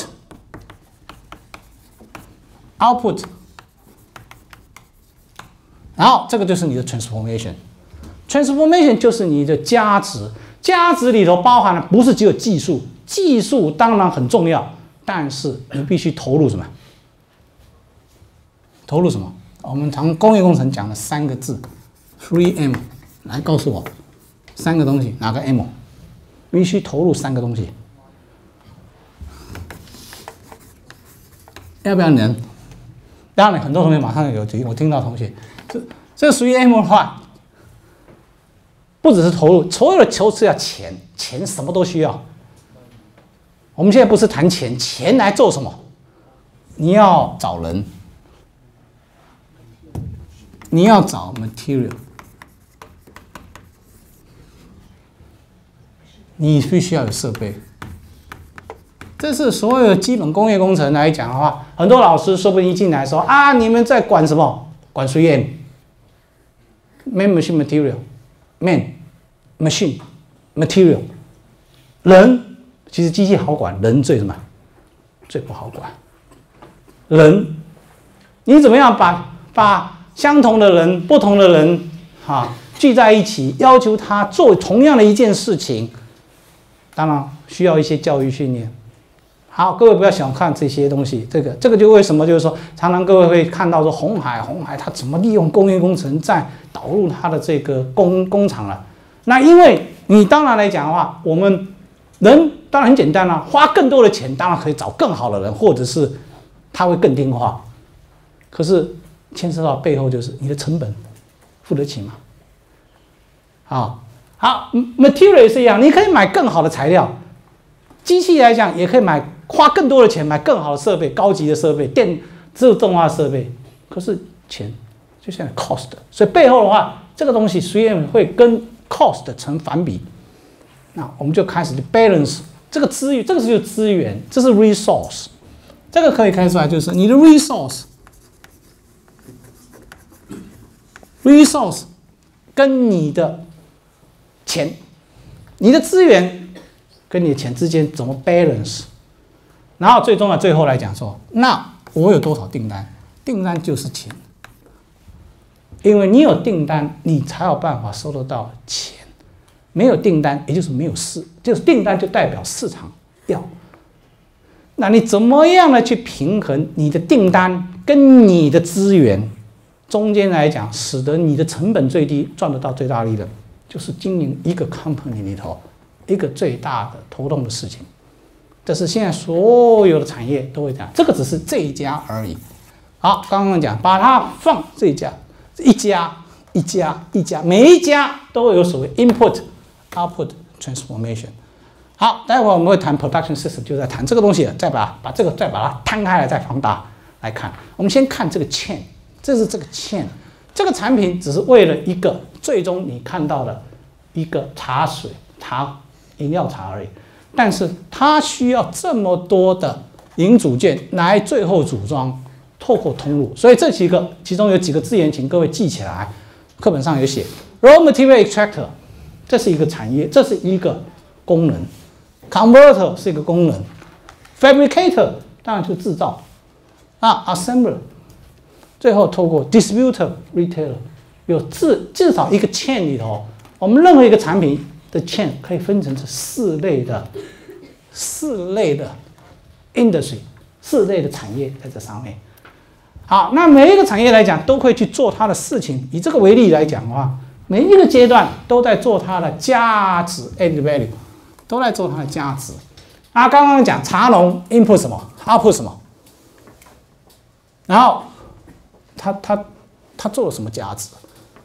Speaker 1: input、output。然后这个就是你的 transformation 就是你的价值，价值里头包含的不是只有技术，技术当然很重要，但是你必须投入什么？投入什么？我们常工业工程讲的3个字 ，3M， 来告诉我3个东西，哪个 M？ 必须投入3个东西，要不要能？当然，很多同学马上我听到同学。这属于 M 的话，不只是投入，所有的投资要钱，钱什么都需要。我们现在不是谈钱，钱来做什么？你要找人，你要找 material， 你必须要有设备。这是所有基本工业工程来讲的话，很多老师说不定一进来说啊，你们在管什么？管 3M。Man machine material， man machine material， 人其实机器好管，人最什么？最不好管。人，你怎么样把相同的人、不同的人聚在一起，要求他做同样的一件事情，当然需要一些教育训练。好，各位不要小看这些东西。这个就为什么就是说，常常各位会看到说鸿海它怎么利用工业工程在导入它的这个工厂了。那因为你当然来讲的话，我们人当然很简单啦，花更多的钱当然可以找更好的人，或者是他会更听话。可是牵涉到背后就是你的成本付得起吗？好，material 也是一样，你可以买更好的材料，机器来讲也可以花更多的钱买更好的设备、高级的设备、自动化设备。可是钱就像 cost， 所以背后的话，这个东西虽然会跟 cost 成反比，那我们就开始去 balance 这个资源，这个就是资源，这是 resource， 这个可以看出来就是你的 resource 跟你的钱，你的资源跟你的钱之间怎么 balance， 然后最后来讲说，那我有多少订单？订单就是钱，因为你有订单，你才有办法收得到钱。没有订单，也就是没有就是订单就代表市场要。那你怎么样的去平衡你的订单跟你的资源中间来讲，使得你的成本最低，赚得到最大利润，就是经营一个 company 里头一个最大的头痛的事情。这是现在所有的产业都会这样，这个只是这一家而已。好，刚刚讲把它放这一家，一家，每一家都有所谓 input。Output transformation。好，待会我们会谈 production system， 就在谈这个东西了，再把它摊开来，再放大来看。我们先看这个 chain， 这是这个 chain， 这个产品只是为了一个最终你看到的一个饮料茶而已，但是它需要这么多的零组件来最后组装，透过通路。所以这其中有几个字眼，请各位记起来，课本上有写 raw material extractor。这是一个产业，这是一个功能 ，converter 是一个功能 ，fabricator 当然就制造，assembler 最后透过 distributor、retailer 有至少一个 chain 里头，我们任何一个产品的 chain 可以分成这四类的 industry， 4类的产业在这上面。好，那每一个产业来讲都会去做它的事情。以这个为例来讲的话。每一个阶段都在做它的价值 added value， 都在做它的价值。刚刚讲茶农 input 什么 output 什么，然后他做了什么价值？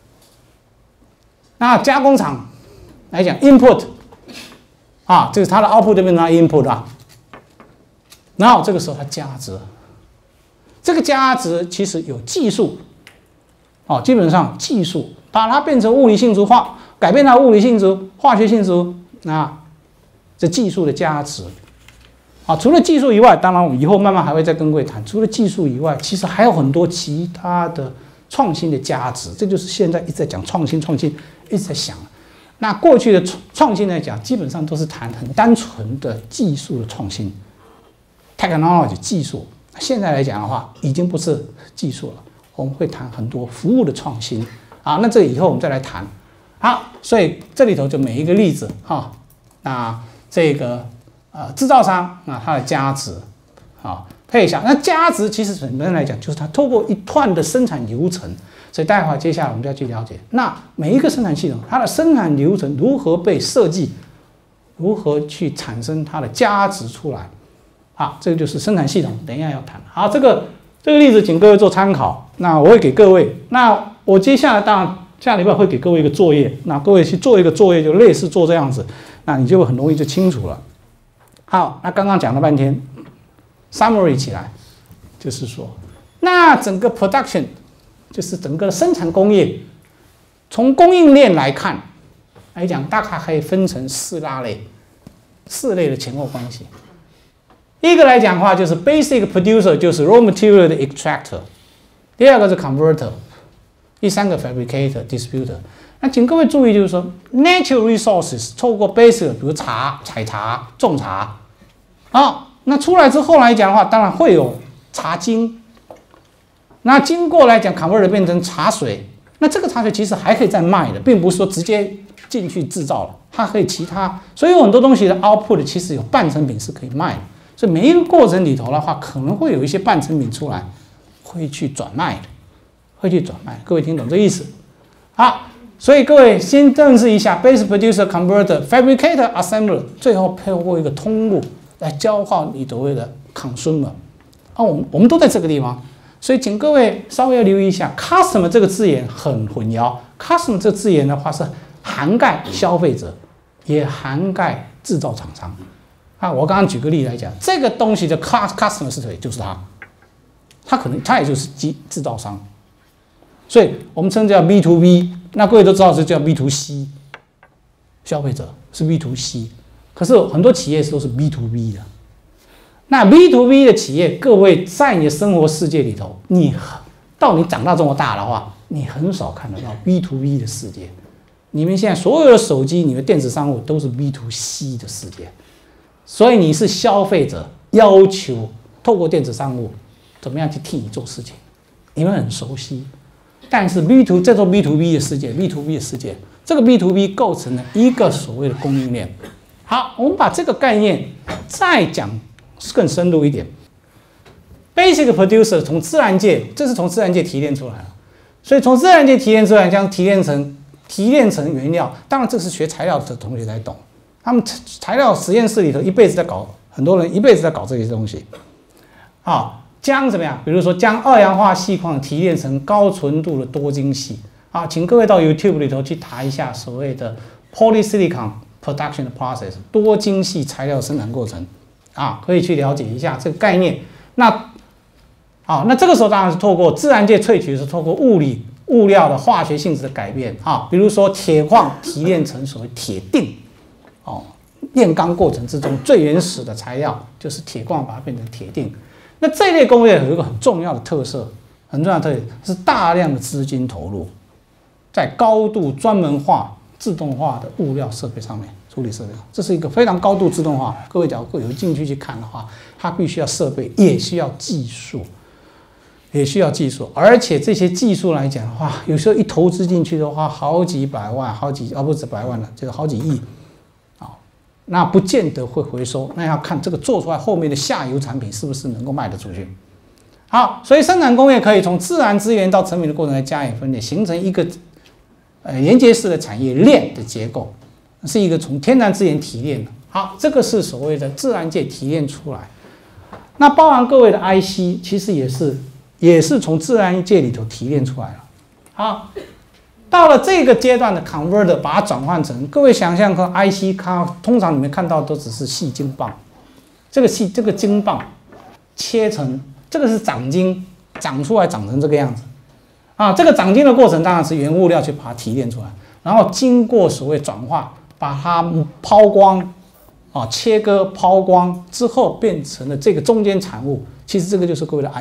Speaker 1: 那加工厂来讲 input 这是它的 output 这边它 input 然后这个时候它价值，这个价值其实有技术基本上技术。把它变成物理性质化，改变它物理性质、化学性质，这技术的价值。除了技术以外，当然我们以后慢慢还会再跟各位谈。除了技术以外，其实还有很多其他的创新的价值。这就是现在一直在讲创新，一直在想。那过去的创新来讲，基本上都是谈很单纯的技术的创新 ，technology 技术。现在来讲的话，已经不是技术了，我们会谈很多服务的创新。那这个以后我们再来谈。好，所以这里头就每一个例子那这个制造商它的价值配一下。那价值其实本身来讲，就是它透过一段的生产流程。所以待会接下来我们就要去了解，那每一个生产系统它的生产流程如何被设计，如何去产生它的价值出来。这个就是生产系统，等一下要谈。好，这个例子请各位做参考。那我会给各位，那我接下来当然下礼拜会给各位一个作业，那各位去做一个作业，就类似做这样子，那你就会很容易就清楚了。好，那刚刚讲了半天 ，summary 起来，就是说，那整个 production 就是整个生产工业，从供应链来看来讲，大概可以分成4类的前后关系。一个来讲的话，就是 basic producer， 就是 raw material 的 extractor。第二个是 converter， 第三个 fabricator、distributor。那请各位注意，就是说 natural resources 透过 basic， 比如采茶、种茶，那出来之后来讲的话，当然会有茶精。那经过来讲 converter 变成茶水，那这个茶水其实还可以再卖的，并不是说直接进去制造了，它可以其他。所以有很多东西的 output 其实有半成品是可以卖的。所以每一个过程里头的话，可能会有一些半成品出来。 会去转卖的，各位听懂这意思？好， 所以各位先认识一下 basic producer converter fabricator assembler， 最后透过一个通路来交换你所谓的 consumer。我们都在这个地方，所以请各位稍微要留意一下 customer 这个字眼很混淆。customer 这个字眼的话是涵盖消费者，也涵盖制造厂商。我刚刚举个例来讲，这个东西的 customer 是谁？就是他也就是制造商，所以我们称叫 B to B。那各位都知道是叫 B to C， 消费者是 B to C， 可是很多企业都是 B to B 的。那 B to B 的企业，各位在你的生活世界里头，你长大这么大的话，你很少看得到 B to B 的世界。你们现在所有的手机，你们电子商务都是 B to C 的世界，所以你是消费者，要求透过电子商务怎么样去替你做事情，你们很熟悉。但是这做 B to B 的世界 ，B to B 的世界，这个 B to B 构成了一个所谓的供应链。好，我们把这个概念再讲更深入一点。Basic producer 从自然界，这是从自然界提炼出来的，所以从自然界提炼出来，将提炼成原料。当然，这是学材料的同学才懂。他们材料实验室里头一辈子在搞，很多人一辈子在搞这些东西。将怎么样？比如说将二氧化锡矿提炼成高纯度的多晶细。请各位到 YouTube 里头去查一下所谓的 polysilicon production process 多晶细材料生产过程。可以去了解一下这个概念。那这个时候当然是透过自然界萃取，是透过物料的化学性质的改变。比如说铁矿提炼成所谓铁锭。炼钢过程之中最原始的材料就是铁矿，把它变成铁锭。那这类工业有一个很重要的特色，是大量的资金投入在高度专门化、自动化的物料设备上面处理设备，这是一个非常高度自动化。各位假如有进去看的话，它必须要设备，也需要技术，而且这些技术来讲的话，有时候一投资进去的话，好几百万，不止百万了，就是好几亿。那不见得会回收，那要看这个做出来后面的下游产品是不是能够卖得出去。好，所以生产工业可以从自然资源到成品的过程来加以分裂，形成一个连接式的产业链的结构，是一个从天然资源提炼的。好，这个是所谓的自然界提炼出来。那包含各位的 IC， 其实也是从自然界里头提炼出来了。好。到了这个阶段的 converter 把它转换成，各位想象和 IC 通常你们看到都只是细晶棒，这个晶棒切成，这个是长晶，长出来长成这个样子。这个长晶的过程当然是原物料去把它提炼出来，然后经过所谓转化，把它抛光，切割抛光之后变成了这个中间产物。其实这个就是各位的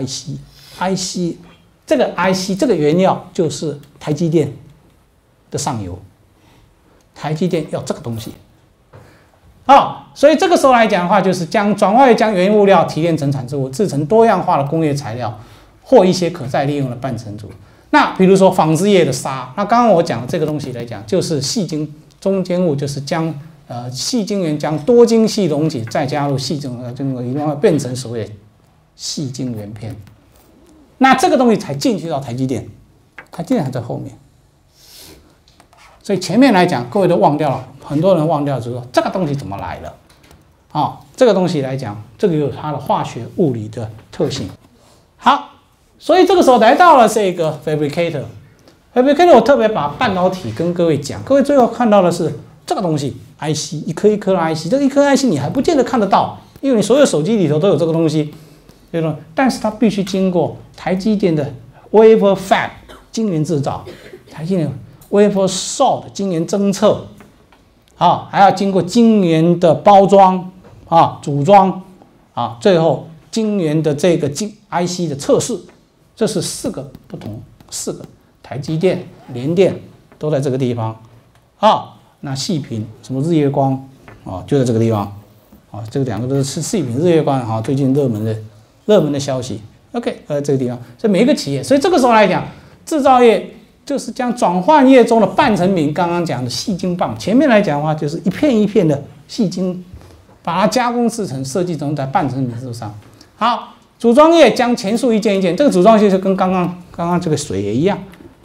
Speaker 1: IC， 这个 IC 这个原料就是台积电的上游，台积电要这个东西，所以这个时候来讲的话，就是将原物料提炼成产物，制成多样化的工业材料或一些可再利用的半成组。那比如说纺织业的纱，那刚刚我讲的这个东西来讲，就是细晶中间物，就是将细晶圆将多晶细溶解，再加入细晶变成所谓的细晶圆片。那这个东西才进去到台积电，台积电还在后面。所以前面来讲，各位都忘掉了，很多人忘掉就是说这个东西怎么来的这个东西来讲，这个有它的化学物理的特性。好，所以这个时候来到了这个 fabricator， 我特别把半导体跟各位讲，各位最后看到的是这个东西 IC， 一颗一颗的 IC， 这个一颗 IC 你还不见得看得到，因为你所有手机里头都有这个东西，对吧？但是它必须经过台积电的 wafer fab 晶圆制造，台积电wafer sort 晶圆侦测，还要经过晶圆的包装组装最后晶圆的这个IC 的测试，这是4个台积电、联电都在这个地方那细品什么日月光就在这个地方这个2个都是细品日月光最近热门的消息。OK， 这个地方，所以每一个企业，所以这个时候来讲，制造业就是将转换业中的半成品，刚刚讲的细晶棒，前面来讲的话，就是一片一片的细晶，把它加工制成、设计成在半成品之上。好，组装业将前述一件一件，这个组装业就跟刚刚这个水也一样，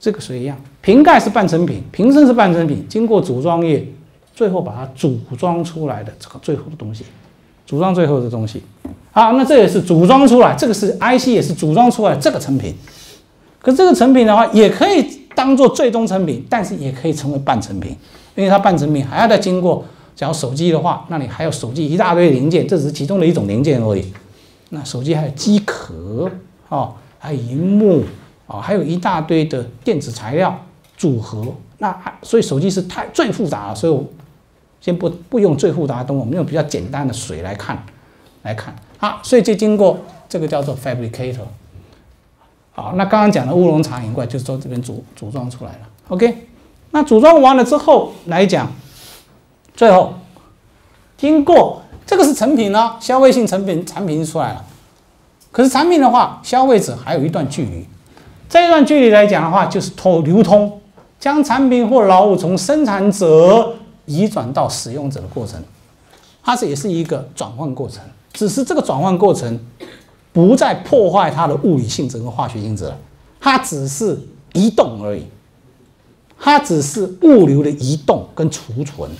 Speaker 1: 这个水一样，瓶盖是半成品，瓶身是半成品，经过组装业，最后把它组装出来的这个最后的东西，组装最后的东西。好，那这也是组装出来，这个是 IC 也是组装出来这个成品。可这个成品的话，也可以当做最终成品，但是也可以成为半成品，因为它半成品还要再经过，假如手机的话，那里还有手机一大堆零件，这只是其中的一种零件而已。那手机还有机壳哦，还有萤幕哦，还有一大堆的电子材料组合。那所以手机是最复杂的，所以我先不用最复杂的东西，我们用比较简单的水来看。好，所以就经过这个叫做 fabricator。好，那刚刚讲的乌龙茶饮罐就是从这边组装出来了。OK， 那组装完了之后来讲，最后经过这个是成品了，消费性产品出来了。可是产品的话，消费者还有一段距离。这一段距离来讲的话，就是流通，将产品或劳务从生产者移转到使用者的过程，它也是一个转换过程。只是这个转换过程不再破坏它的物理性质和化学性质了，它只是移动而已，它只是物流的移动跟储存。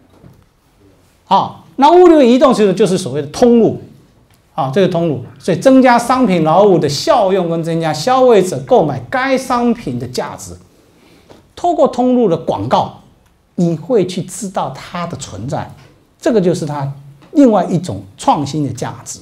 Speaker 1: 好，那物流移动其实就是所谓的通路。啊，这个通路，所以增加商品劳务的效用跟增加消费者购买该商品的价值。透过通路的广告，你会去知道它的存在，这个就是它另外一种创新的价值。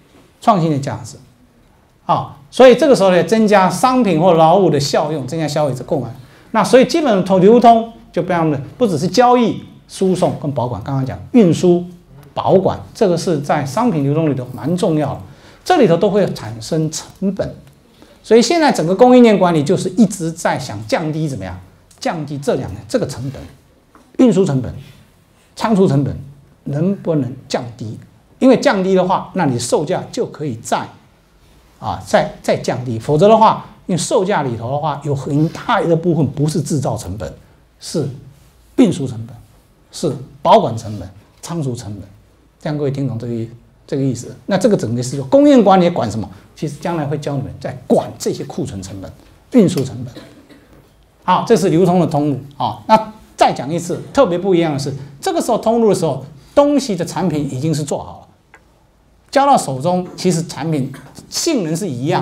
Speaker 1: 啊，所以这个时候呢，增加商品或劳务的效用，增加消费者购买。那所以基本上流通就不只是交易、输送跟保管，刚刚讲运输。保管这个是在商品流动里头蛮重要的，这里头都会产生成本，所以现在整个供应链管理就是一直在想降低怎么样，降低这个成本，运输成本、仓储成本能不能降低？因为降低的话，那你售价就可以再降低，否则的话，因为售价里头的话有很大一个部分不是制造成本，是运输成本，是保管成本、仓储成本。这样各位听懂这个意思？那这个整个是供应链管理管什么？其实将来会教你们在管这些库存成本、运输成本。好，这是流通的通路啊。那再讲一次，特别不一样的是，这个时候通路的时候，东西的产品已经是做好了，交到手中，其实产品性能是一样，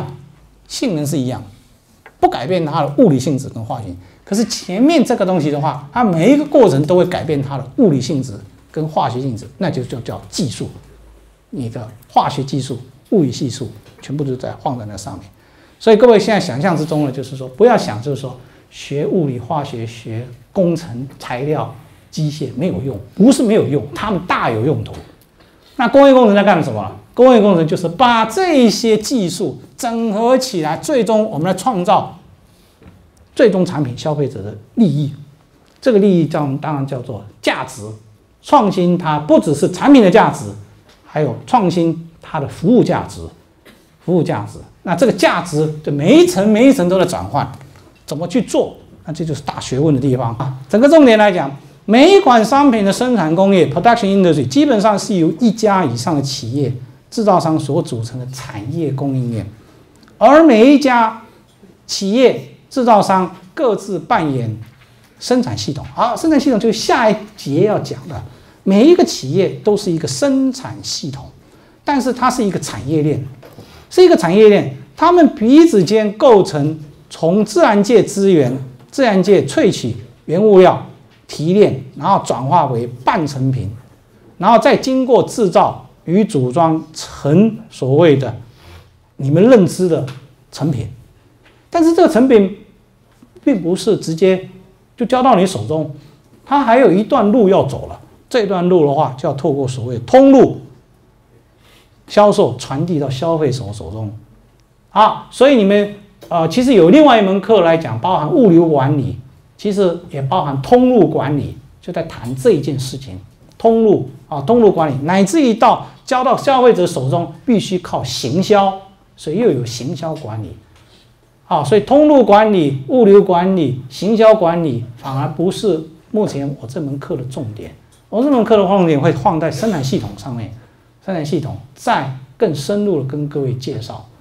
Speaker 1: 不改变它的物理性质跟化学。可是前面这个东西的话，它每一个过程都会改变它的物理性质跟化学性质，那就叫技术。你的化学技术、物理系数全部都在放在那上面。所以各位现在想象之中呢，就是说不要想就是说学物理、化学、学工程、材料、机械没有用，不是没有用，他们大有用途。那工业工程在干什么？工业工程就是把这些技术整合起来，最终我们来创造最终产品消费者的利益。这个利益当然叫做价值。创新它不只是产品的价值，还有创新它的服务价值。那这个价值的每一层都在转换，怎么去做？那这就是大学问的地方啊。整个重点来讲，每一款商品的生产工业 （production industry） 基本上是由一家以上的企业制造商所组成的产业供应链，而每一家企业制造商各自扮演生产系统。好，生产系统就是下一节要讲的。每一个企业都是一个生产系统，但是它是一个产业链，它们彼此间构成从自然界资源、自然界萃取原物料、提炼，然后转化为半成品，然后再经过制造与组装成所谓的你们认知的成品。但是这个成品并不是直接就交到你手中，它还有一段路要走了。这段路的话，就要透过所谓通路销售传递到消费者手中。好，所以你们其实有另外一门课来讲，包含物流管理，其实也包含通路管理，就在谈这一件事情。通路管理，乃至于到交到消费者手中，必须靠行销，所以又有行销管理。好，所以通路管理、物流管理、行销管理，反而不是目前我这门课的重点。我这门课的重点会放在生产系统上面，生产系统再更深入的跟各位介绍。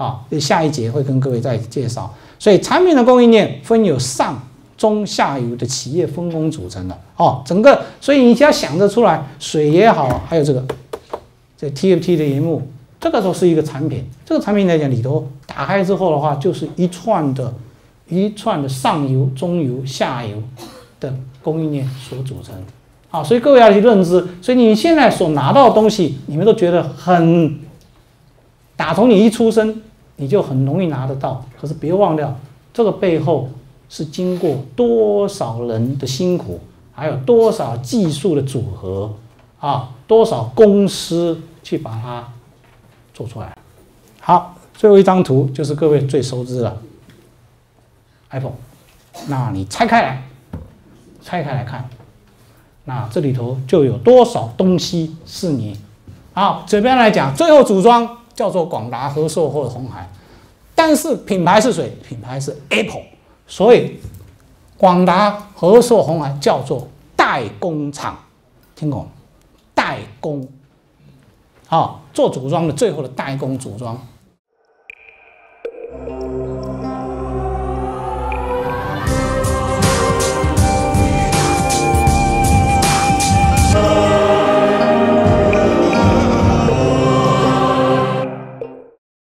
Speaker 1: 啊，下一节会跟各位再介绍。所以产品的供应链分有上中下游的企业分工组成的哦，整个，所以你只要想得出来，水也好，还有这 TFT 的荧幕，这个都是一个产品。这个产品来讲，里头打开之后的话，就是一串的上游、中游、下游的供应链所组成。啊，所以各位要去认知。所以你现在所拿到的东西，你们都觉得很，打从你一出生，你就很容易拿得到。可是别忘掉，这个背后是经过多少人的辛苦，还有多少技术的组合啊，多少公司去把它做出来。好，最后一张图就是各位最熟知的 iPhone。那你拆开来看。那这里头就有多少东西是你好？这边来讲，最后组装叫做广达、和硕或者鸿海，但是品牌是谁？品牌是 Apple， 所以广达、和硕、鸿海叫做代工厂，听懂？代工，好，做组装的最后的代工组装